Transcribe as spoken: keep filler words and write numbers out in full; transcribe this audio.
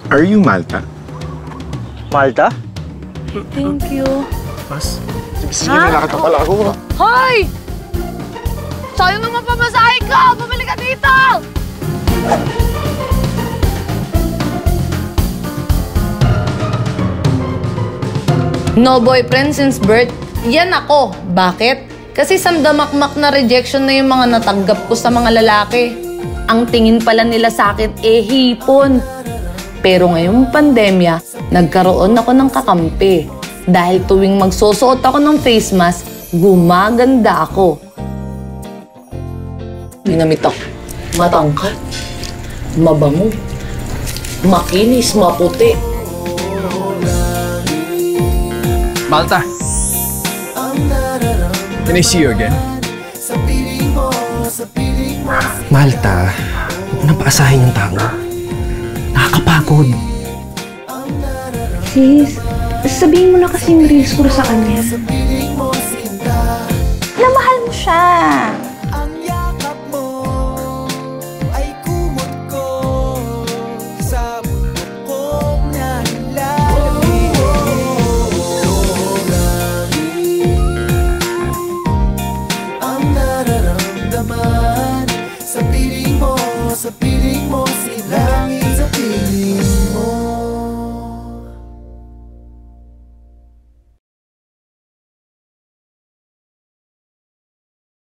Are you Malta? Malta? Thank you. Mas? Sige, may lakad pa pala ako. Hoy! Sayang naman pamasahe ko! Bumili ka dito! No boyfriend since birth? Yan ako. Bakit? Kasi sandamakmak na rejection na yung mga natanggap ko sa mga lalaki. Ang tingin pala nila sa akin, eh, hipon. Pero ngayong pandemya, nagkaroon ako ng kakampi. Dahil tuwing magsusuot ako ng face mask, gumaganda ako. Ginamit ako. Matangkad. Mabango. Makinis, maputi. Malta. Can I see you again? Malta, huwag nang paasahin yung tao. Nakakapagod. Sis, sabihin mo na kasing reels ko sa kanya.